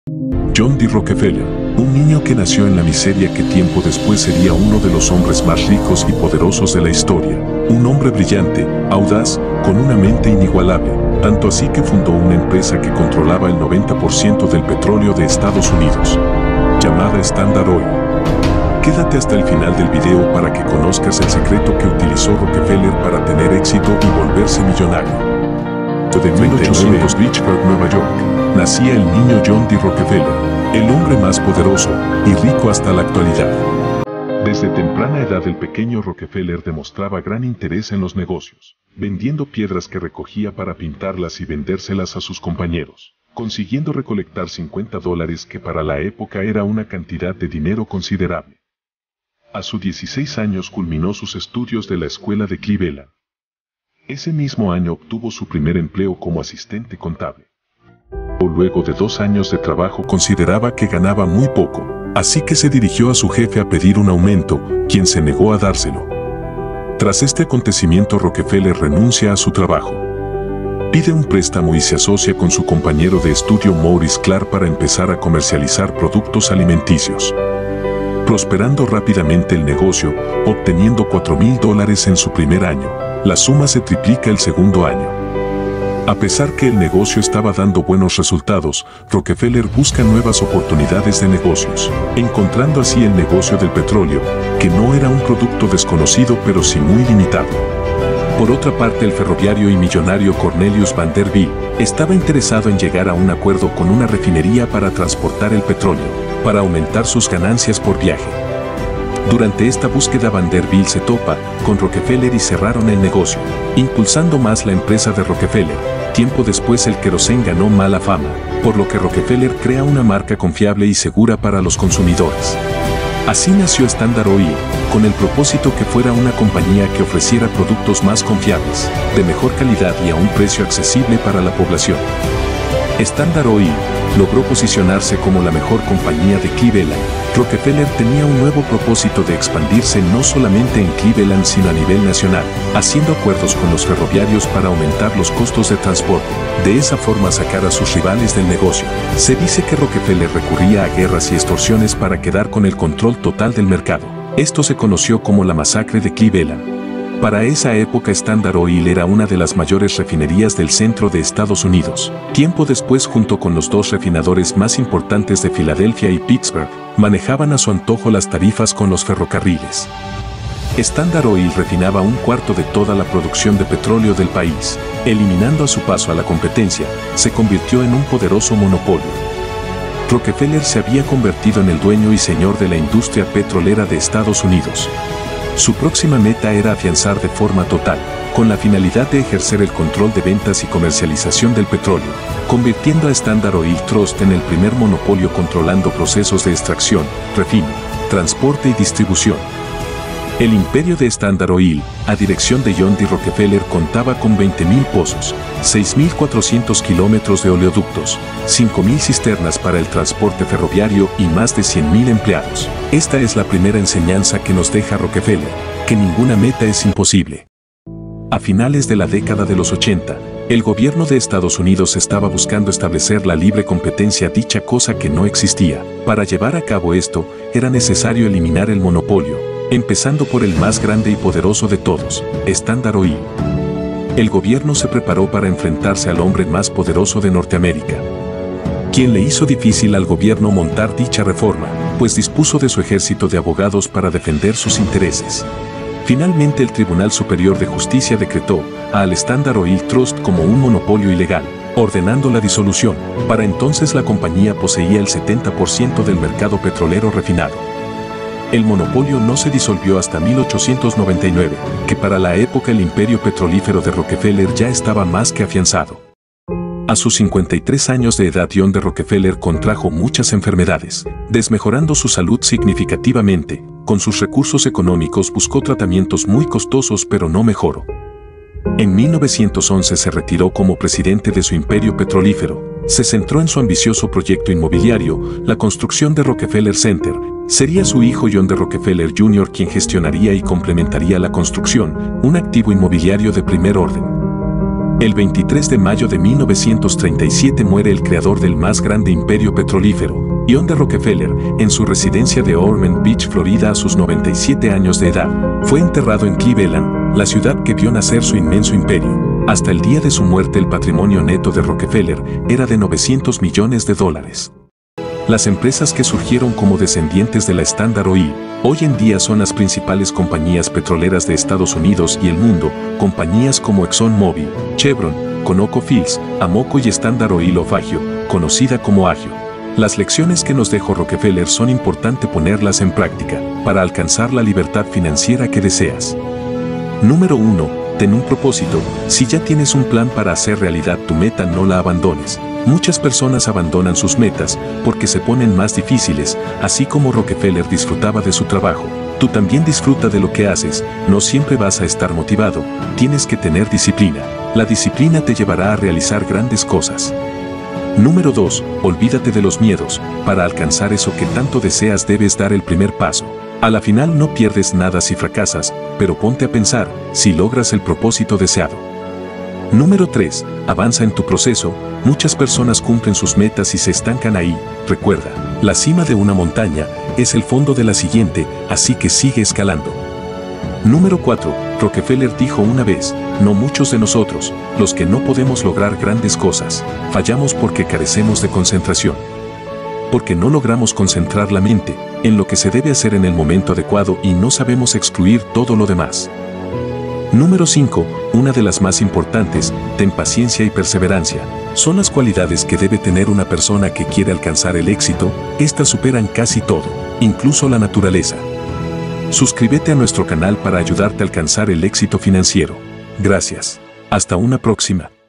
John D. Rockefeller, un niño que nació en la miseria que tiempo después sería uno de los hombres más ricos y poderosos de la historia. Un hombre brillante, audaz, con una mente inigualable, tanto así que fundó una empresa que controlaba el 90% del petróleo de Estados Unidos, llamada Standard Oil. Quédate hasta el final del video para que conozcas el secreto que utilizó Rockefeller para tener éxito y volverse millonario. De 1800 Richburg, Nueva York, nacía el niño John D. Rockefeller, el hombre más poderoso y rico hasta la actualidad. Desde temprana edad el pequeño Rockefeller demostraba gran interés en los negocios, vendiendo piedras que recogía para pintarlas y vendérselas a sus compañeros, consiguiendo recolectar $50 que para la época era una cantidad de dinero considerable. A sus 16 años culminó sus estudios de la escuela de Cleveland. Ese mismo año obtuvo su primer empleo como asistente contable. Luego de 2 años de trabajo consideraba que ganaba muy poco, así que se dirigió a su jefe a pedir un aumento, quien se negó a dárselo. Tras este acontecimiento Rockefeller renuncia a su trabajo. Pide un préstamo y se asocia con su compañero de estudio Maurice Clark para empezar a comercializar productos alimenticios. Prosperando rápidamente el negocio, obteniendo $4,000 en su primer año. La suma se triplica el segundo año. A pesar que el negocio estaba dando buenos resultados, Rockefeller busca nuevas oportunidades de negocios, encontrando así el negocio del petróleo, que no era un producto desconocido pero sí muy limitado. Por otra parte, el ferroviario y millonario Cornelius Vanderbilt estaba interesado en llegar a un acuerdo con una refinería para transportar el petróleo, para aumentar sus ganancias por viaje. Durante esta búsqueda Vanderbilt se topa con Rockefeller y cerraron el negocio, impulsando más la empresa de Rockefeller. Tiempo después el querosén ganó mala fama, por lo que Rockefeller crea una marca confiable y segura para los consumidores. Así nació Standard Oil, con el propósito que fuera una compañía que ofreciera productos más confiables, de mejor calidad y a un precio accesible para la población. Standard Oil logró posicionarse como la mejor compañía de Cleveland. Rockefeller tenía un nuevo propósito de expandirse no solamente en Cleveland sino a nivel nacional, haciendo acuerdos con los ferroviarios para aumentar los costos de transporte, de esa forma sacar a sus rivales del negocio. Se dice que Rockefeller recurría a guerras y extorsiones para quedar con el control total del mercado. Esto se conoció como la masacre de Cleveland. Para esa época Standard Oil era una de las mayores refinerías del centro de Estados Unidos. Tiempo después, junto con los 2 refinadores más importantes de Filadelfia y Pittsburgh, manejaban a su antojo las tarifas con los ferrocarriles. Standard Oil refinaba 1/4 de toda la producción de petróleo del país. Eliminando a su paso a la competencia, se convirtió en un poderoso monopolio. Rockefeller se había convertido en el dueño y señor de la industria petrolera de Estados Unidos. Su próxima meta era afianzar de forma total, con la finalidad de ejercer el control de ventas y comercialización del petróleo, convirtiendo a Standard Oil Trust en el primer monopolio controlando procesos de extracción, refino, transporte y distribución. El imperio de Standard Oil, a dirección de John D. Rockefeller, contaba con 20,000 pozos, 6,400 kilómetros de oleoductos, 5,000 cisternas para el transporte ferroviario y más de 100,000 empleados. Esta es la primera enseñanza que nos deja Rockefeller, que ninguna meta es imposible. A finales de la década de los 80, el gobierno de Estados Unidos estaba buscando establecer la libre competencia, dicha cosa que no existía. Para llevar a cabo esto, era necesario eliminar el monopolio, empezando por el más grande y poderoso de todos, Standard Oil. El gobierno se preparó para enfrentarse al hombre más poderoso de Norteamérica, quien le hizo difícil al gobierno montar dicha reforma, pues dispuso de su ejército de abogados para defender sus intereses. Finalmente el Tribunal Superior de Justicia decretó al Standard Oil Trust como un monopolio ilegal, ordenando la disolución. Para entonces la compañía poseía el 70% del mercado petrolero refinado. El monopolio no se disolvió hasta 1899, que para la época el imperio petrolífero de Rockefeller ya estaba más que afianzado. A sus 53 años de edad, John D. Rockefeller contrajo muchas enfermedades, desmejorando su salud significativamente. Con sus recursos económicos buscó tratamientos muy costosos pero no mejoró. En 1911 se retiró como presidente de su imperio petrolífero. Se centró en su ambicioso proyecto inmobiliario, la construcción de Rockefeller Center. Sería su hijo John D. Rockefeller Jr. quien gestionaría y complementaría la construcción, un activo inmobiliario de primer orden. El 23 de mayo de 1937 muere el creador del más grande imperio petrolífero, John D. Rockefeller, en su residencia de Ormond Beach, Florida, a sus 97 años de edad. Fue enterrado en Cleveland, la ciudad que vio nacer su inmenso imperio. Hasta el día de su muerte, el patrimonio neto de Rockefeller era de $900 millones. Las empresas que surgieron como descendientes de la Standard Oil, hoy en día son las principales compañías petroleras de Estados Unidos y el mundo, compañías como ExxonMobil, Chevron, ConocoPhillips, Amoco y Standard Oil of Agio, conocida como Agio. Las lecciones que nos dejó Rockefeller son importantes ponerlas en práctica, para alcanzar la libertad financiera que deseas. Número 1. Ten un propósito. Si ya tienes un plan para hacer realidad tu meta, no la abandones. Muchas personas abandonan sus metas porque se ponen más difíciles, así como Rockefeller disfrutaba de su trabajo. Tú también disfruta de lo que haces, no siempre vas a estar motivado, tienes que tener disciplina. La disciplina te llevará a realizar grandes cosas. Número 2. Olvídate de los miedos. Para alcanzar eso que tanto deseas debes dar el primer paso. A la final no pierdes nada si fracasas, pero ponte a pensar si logras el propósito deseado. Número 3. Avanza en tu proceso. Muchas personas cumplen sus metas y se estancan ahí. Recuerda, la cima de una montaña es el fondo de la siguiente, así que sigue escalando. Número 4. Rockefeller dijo una vez, no muchos de nosotros, los que no podemos lograr grandes cosas, fallamos porque carecemos de concentración. Porque no logramos concentrar la mente en lo que se debe hacer en el momento adecuado y no sabemos excluir todo lo demás. Número 5. Una de las más importantes, ten paciencia y perseverancia. Son las cualidades que debe tener una persona que quiere alcanzar el éxito. Estas superan casi todo, incluso la naturaleza. Suscríbete a nuestro canal para ayudarte a alcanzar el éxito financiero. Gracias. Hasta una próxima.